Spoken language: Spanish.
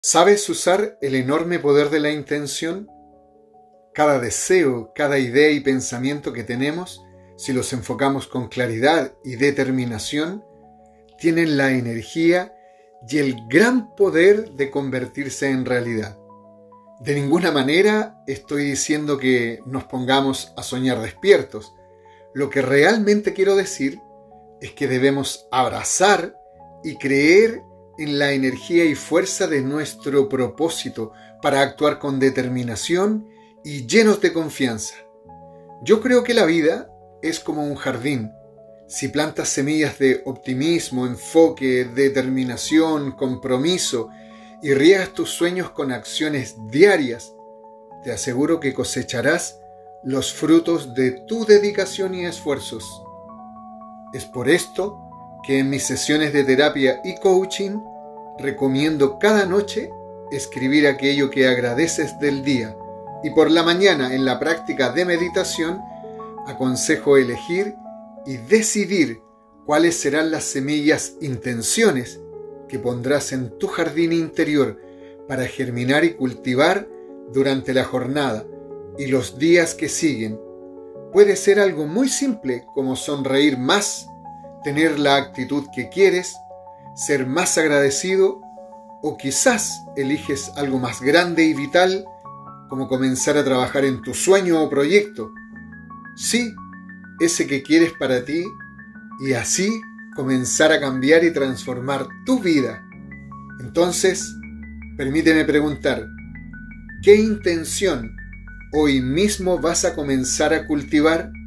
¿Sabes usar el enorme poder de la intención? Cada deseo, cada idea y pensamiento que tenemos, si los enfocamos con claridad y determinación, tienen la energía y el gran poder de convertirse en realidad. De ninguna manera estoy diciendo que nos pongamos a soñar despiertos. Lo que realmente quiero decir es que debemos abrazar y creer en la energía y fuerza de nuestro propósito para actuar con determinación y llenos de confianza. Yo creo que la vida es como un jardín. Si plantas semillas de optimismo, enfoque, determinación, compromiso y riegas tus sueños con acciones diarias, te aseguro que cosecharás los frutos de tu dedicación y esfuerzos. Es por esto que en mis sesiones de terapia y coaching recomiendo cada noche escribir aquello que agradeces del día, y por la mañana en la práctica de meditación aconsejo elegir y decidir cuáles serán las semillas intenciones que pondrás en tu jardín interior para germinar y cultivar durante la jornada y los días que siguen. Puede ser algo muy simple como sonreír más, tener la actitud que quieres, ser más agradecido, o quizás eliges algo más grande y vital como comenzar a trabajar en tu sueño o proyecto. Sí, ese que quieres para ti, y así comenzar a cambiar y transformar tu vida. Entonces, permíteme preguntar, ¿qué intención hoy mismo vas a comenzar a cultivar?